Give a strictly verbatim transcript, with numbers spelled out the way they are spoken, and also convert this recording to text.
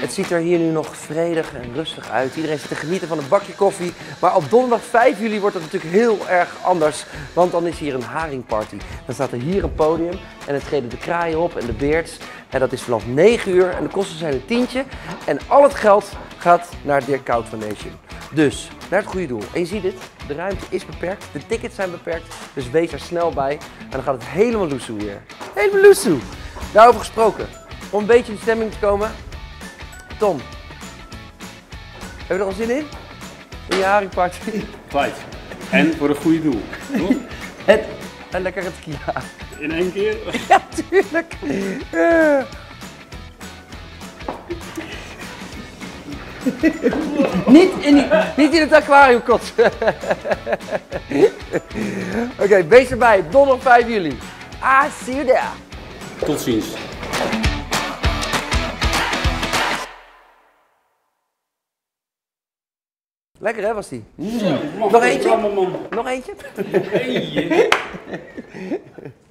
Het ziet er hier nu nog vredig en rustig uit. Iedereen zit te genieten van een bakje koffie. Maar op donderdag vijf juli wordt het natuurlijk heel erg anders. Want dan is hier een haringparty. Dan staat er hier een podium en het treden de kraaien op en de beerds. En dat is vanaf negen uur en de kosten zijn een tientje. En al het geld gaat naar Dirk Kuyt Foundation. Dus naar het goede doel. En je ziet het, de ruimte is beperkt, de tickets zijn beperkt. Dus wees er snel bij. En dan gaat het helemaal loesoe hier. Helemaal loesoe. Daarover gesproken. Om een beetje in de stemming te komen. Tom, heb je er al zin in? In je haringparty? Kwijt. En voor een goede doel. Het, en lekker het tequila. In één keer? Ja, tuurlijk. Uh. niet, in die, niet in het aquarium kotsen. Oké, okay, wees erbij. Donderdag vijf juli. Ah, see you there. Tot ziens. Lekker hè, was die? Mm. Nog eentje? Man. Nog eentje? Nog eentje.